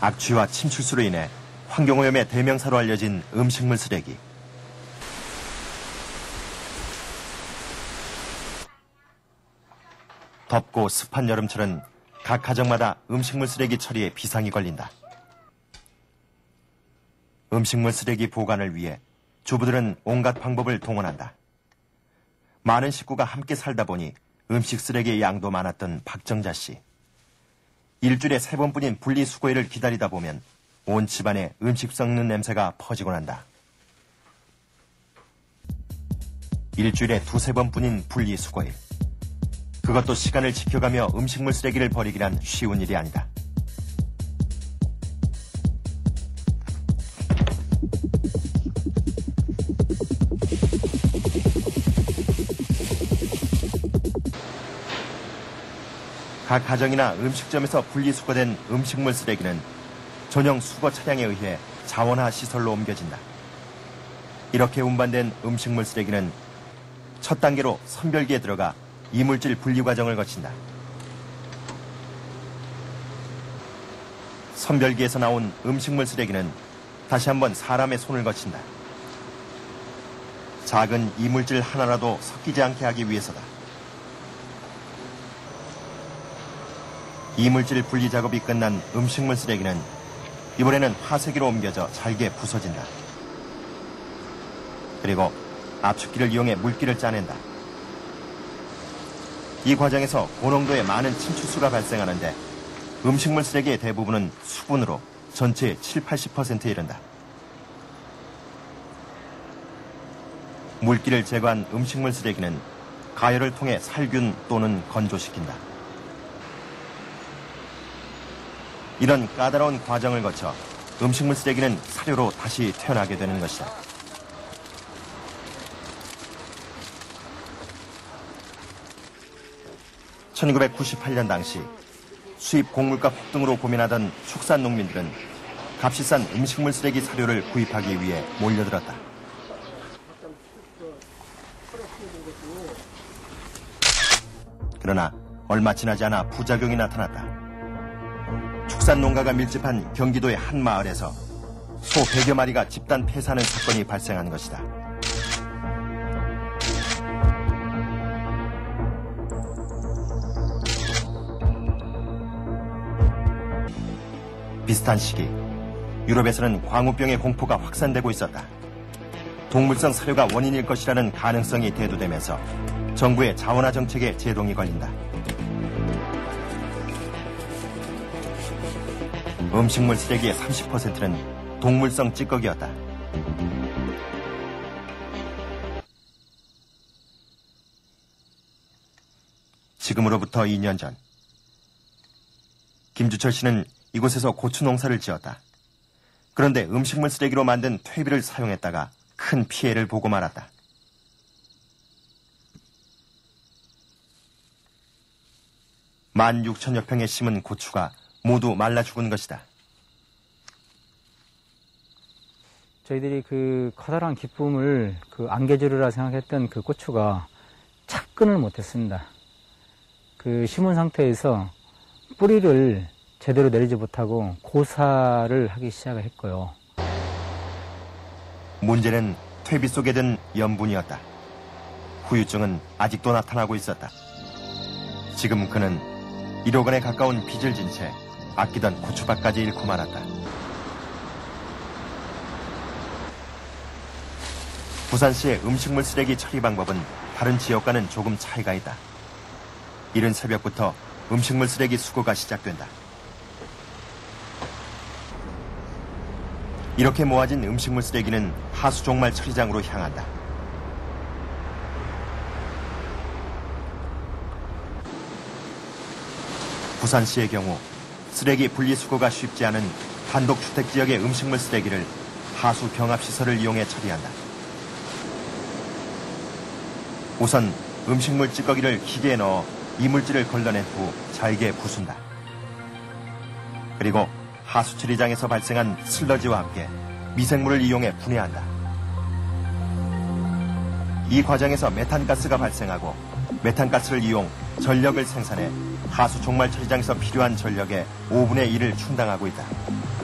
악취와 침출수로 인해 환경오염의 대명사로 알려진 음식물 쓰레기. 덥고 습한 여름철은 각 가정마다 음식물 쓰레기 처리에 비상이 걸린다. 음식물 쓰레기 보관을 위해 주부들은 온갖 방법을 동원한다. 많은 식구가 함께 살다 보니 음식 쓰레기의 양도 많았던 박정자 씨. 일주일에 3번뿐인 분리수거일을 기다리다 보면 온 집안에 음식 썩는 냄새가 퍼지곤 한다. 일주일에 2~3번뿐인 분리수거일. 그것도 시간을 지켜가며 음식물 쓰레기를 버리기란 쉬운 일이 아니다. 각 가정이나 음식점에서 분리수거된 음식물 쓰레기는 전용 수거 차량에 의해 자원화 시설로 옮겨진다. 이렇게 운반된 음식물 쓰레기는 첫 단계로 선별기에 들어가 이물질 분리 과정을 거친다. 선별기에서 나온 음식물 쓰레기는 다시 한번 사람의 손을 거친다. 작은 이물질 하나라도 섞이지 않게 하기 위해서다. 이물질 분리 작업이 끝난 음식물 쓰레기는 이번에는 화쇄기로 옮겨져 잘게 부서진다. 그리고 압축기를 이용해 물기를 짜낸다. 이 과정에서 고농도의 많은 침출수가 발생하는데 음식물 쓰레기의 대부분은 수분으로 전체의 70~80%에 이른다. 물기를 제거한 음식물 쓰레기는 가열을 통해 살균 또는 건조시킨다. 이런 까다로운 과정을 거쳐 음식물 쓰레기는 사료로 다시 태어나게 되는 것이다. (1998년) 당시 수입 곡물가 폭등으로 고민하던 축산 농민들은 값이 싼 음식물 쓰레기 사료를 구입하기 위해 몰려들었다. 그러나 얼마 지나지 않아 부작용이 나타났다. 축산 농가가 밀집한 경기도의 한 마을에서 소 100여 마리가 집단 폐사하는 사건이 발생한 것이다. 비슷한 시기, 유럽에서는 광우병의 공포가 확산되고 있었다. 동물성 사료가 원인일 것이라는 가능성이 대두되면서 정부의 자원화 정책에 제동이 걸린다. 음식물 쓰레기의 30%는 동물성 찌꺼기였다. 지금으로부터 2년 전, 김주철 씨는 이곳에서 고추 농사를 지었다. 그런데 음식물 쓰레기로 만든 퇴비를 사용했다가 큰 피해를 보고 말았다. (16,000여 평에) 심은 고추가 모두 말라 죽은 것이다. 저희들이 그 커다란 기쁨을 그 안개주리라 생각했던 그 고추가 착근을 못했습니다. 그 심은 상태에서 뿌리를 제대로 내리지 못하고 고사를 하기 시작을 했고요. 문제는 퇴비 속에 든 염분이었다. 후유증은 아직도 나타나고 있었다. 지금 그는 1억 원에 가까운 빚을 진 채 아끼던 고추밭까지 잃고 말았다. 부산시의 음식물 쓰레기 처리 방법은 다른 지역과는 조금 차이가 있다. 이른 새벽부터 음식물 쓰레기 수거가 시작된다. 이렇게 모아진 음식물 쓰레기는 하수 종말 처리장으로 향한다. 부산시의 경우 쓰레기 분리수거가 쉽지 않은 단독주택 지역의 음식물 쓰레기를 하수 경합시설을 이용해 처리한다. 우선 음식물 찌꺼기를 기계에 넣어 이물질을 걸러낸 후 잘게 부순다. 그리고 하수 처리장에서 발생한 슬러지와 함께 미생물을 이용해 분해한다. 이 과정에서 메탄가스가 발생하고 메탄가스를 이용 전력을 생산해 하수 종말 처리장에서 필요한 전력의 5분의 1을 충당하고 있다.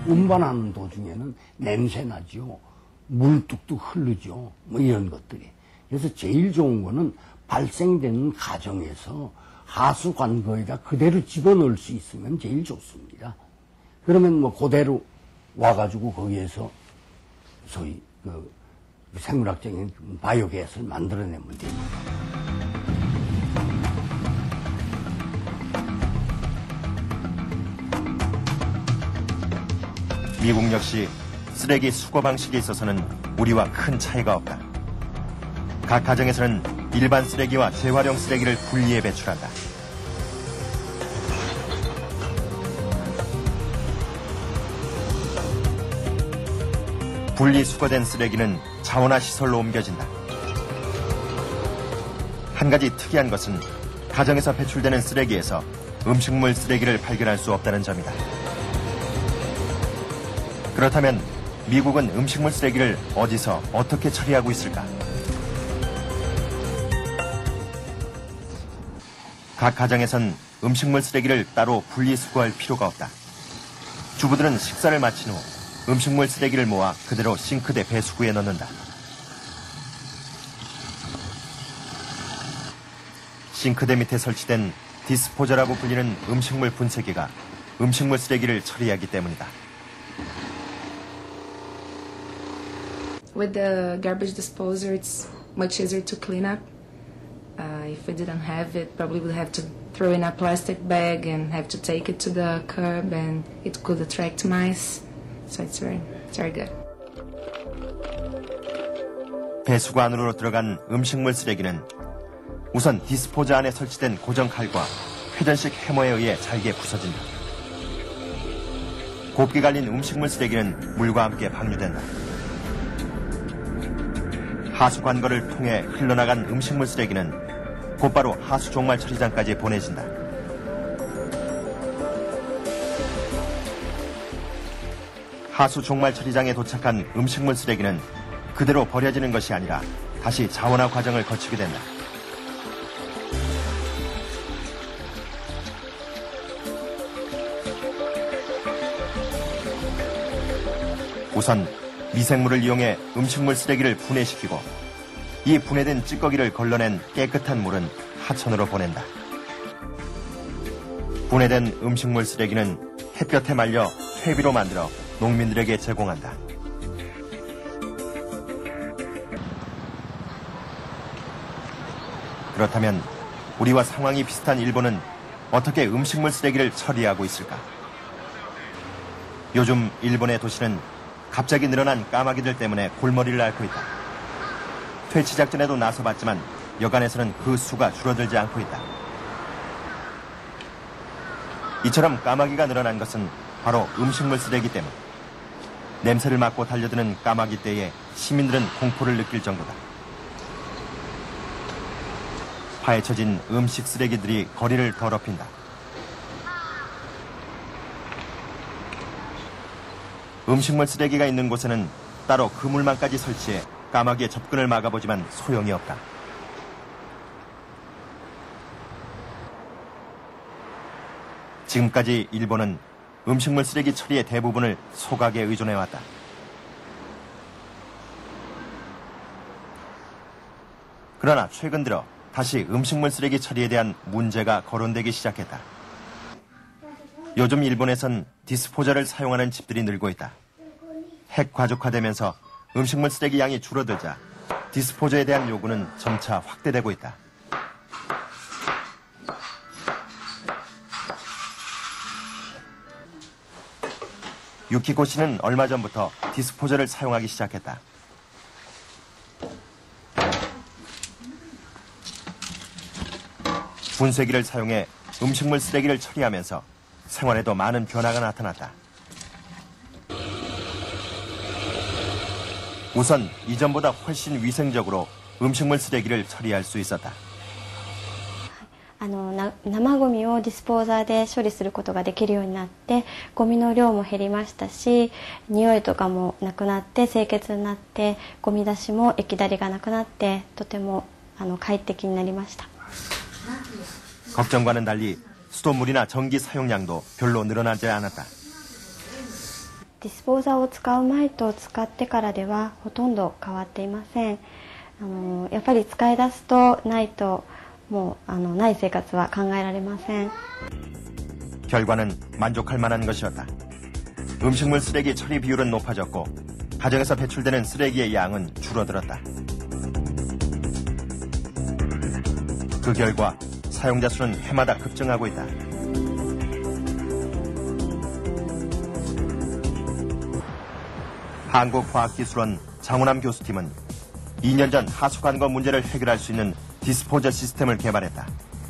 운반하는 도중에는 냄새 나죠. 물 뚝뚝 흐르죠. 뭐 이런 것들이. 그래서 제일 좋은 거는 발생되는 과정에서 하수 관거에다 그대로 집어넣을 수 있으면 제일 좋습니다. 그러면 뭐 그대로 와가지고 거기에서 소위 그 생물학적인 바이오게스를 만들어내면 됩니다. 미국 역시 쓰레기 수거 방식에 있어서는 우리와 큰 차이가 없다. 각 가정에서는 일반 쓰레기와 재활용 쓰레기를 분리해 배출한다. 분리수거된 쓰레기는 자원화 시설로 옮겨진다. 한 가지 특이한 것은 가정에서 배출되는 쓰레기에서 음식물 쓰레기를 발견할 수 없다는 점이다. 그렇다면 미국은 음식물 쓰레기를 어디서 어떻게 처리하고 있을까? 각 가정에선 음식물 쓰레기를 따로 분리수거할 필요가 없다. 주부들은 식사를 마친 후 음식물 쓰레기를 모아 그대로 싱크대 배수구에 넣는다. 싱크대 밑에 설치된 디스포저라고 불리는 음식물 분쇄기가 음식물 쓰레기를 처리하기 때문이다. With the garbage disposer, it's much easier to clean up. If we didn't have it, probably would have to throw in a plastic bag and have to take it to the curb, and it could attract mice. So it's very good. 배수구 안으로 들어간 음식물 쓰레기는 우선 디스포저 안에 설치된 고정 칼과 회전식 해머에 의해 잘게 부서진다. 곱게 갈린 음식물 쓰레기는 물과 함께 방류된다. 하수 관거를 통해 흘러나간 음식물 쓰레기는 곧바로 하수 종말 처리장까지 보내진다. 하수 종말 처리장에 도착한 음식물 쓰레기는 그대로 버려지는 것이 아니라 다시 자원화 과정을 거치게 된다. 우선 미생물을 이용해 음식물 쓰레기를 분해시키고 이 분해된 찌꺼기를 걸러낸 깨끗한 물은 하천으로 보낸다. 분해된 음식물 쓰레기는 햇볕에 말려 퇴비로 만들어 농민들에게 제공한다. 그렇다면 우리와 상황이 비슷한 일본은 어떻게 음식물 쓰레기를 처리하고 있을까? 요즘 일본의 도시는 갑자기 늘어난 까마귀들 때문에 골머리를 앓고 있다. 퇴치 작전에도 나서봤지만 여간에서는 그 수가 줄어들지 않고 있다. 이처럼 까마귀가 늘어난 것은 바로 음식물 쓰레기 때문. 냄새를 맡고 달려드는 까마귀 떼에 시민들은 공포를 느낄 정도다. 파헤쳐진 음식 쓰레기들이 거리를 더럽힌다. 음식물 쓰레기가 있는 곳에는 따로 그물망까지 설치해 까마귀의 접근을 막아보지만 소용이 없다. 지금까지 일본은 음식물 쓰레기 처리의 대부분을 소각에 의존해왔다. 그러나 최근 들어 다시 음식물 쓰레기 처리에 대한 문제가 거론되기 시작했다. 요즘 일본에선 디스포저를 사용하는 집들이 늘고 있다. 핵과적화되면서 음식물 쓰레기 양이 줄어들자 디스포저에 대한 요구는 점차 확대되고 있다. 유키코 씨는 얼마 전부터 디스포저를 사용하기 시작했다. 분쇄기를 사용해 음식물 쓰레기를 처리하면서 생활에도 많은 변화가 나타났다. 우선 이전보다 훨씬 위생적으로 음식물 쓰레기를 처리할 수 있었다. 生ゴミをディスポーザーで処理することができるようになってゴミの量も減りましたし匂いとかもなくなって清潔になってゴミ出しも液だりがなくなってとても快適になりました。 걱정과는 달리 수돗물이나 전기 사용량도 별로 늘어나지 않았다. ディスポーザーを使う前と使ってからではほとんど変わっていません。やっぱり使い出すとないともうない生活は考えられません。 결과는 만족할 만한 것이었다. 음식물 쓰레기 처리 비율은 높아졌고 가정에서 배출되는 쓰레기의 양은 줄어들었다. 그 결과 사용자 수는 해마다 급증하고 있다. 한국과학기술원 장훈남 교수팀은 2년 전 하수관거 문제를 해결할 수 있는 디스포저 시스템을 개발했다.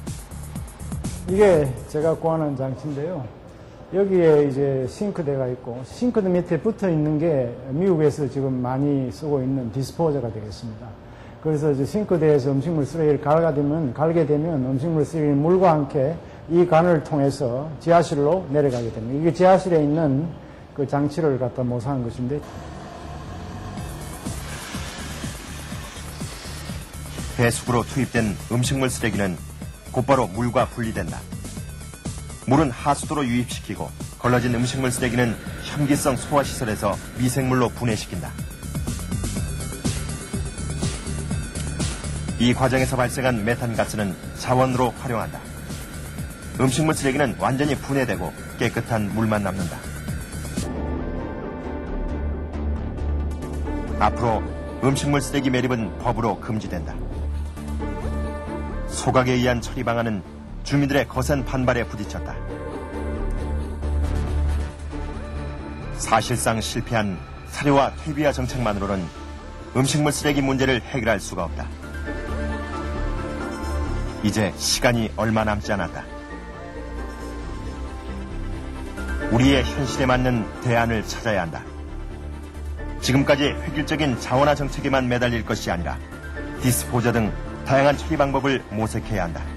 이게 제가 구하는 장치인데요. 여기에 이제 싱크대가 있고 싱크대 밑에 붙어 있는 게 미국에서 지금 많이 쓰고 있는 디스포저가 되겠습니다. 그래서 이제 싱크대에서 음식물 쓰레기를 갈게 되면 음식물 쓰레기 물과 함께 이 관을 통해서 지하실로 내려가게 됩니다. 이게 지하실에 있는 그 장치를 갖다 모사한 것인데. 배수구로 투입된 음식물 쓰레기는 곧바로 물과 분리된다. 물은 하수도로 유입시키고 걸러진 음식물 쓰레기는 혐기성 소화시설에서 미생물로 분해시킨다. 이 과정에서 발생한 메탄가스는 자원으로 활용한다. 음식물 쓰레기는 완전히 분해되고 깨끗한 물만 남는다. 앞으로 음식물 쓰레기 매립은 법으로 금지된다. 소각에 의한 처리 방안은 주민들의 거센 반발에 부딪혔다. 사실상 실패한 사료와 퇴비화 정책만으로는 음식물 쓰레기 문제를 해결할 수가 없다. 이제 시간이 얼마 남지 않았다. 우리의 현실에 맞는 대안을 찾아야 한다. 지금까지 획일적인 자원화 정책에만 매달릴 것이 아니라 디스포저 등 다양한 처리 방법을 모색해야 한다.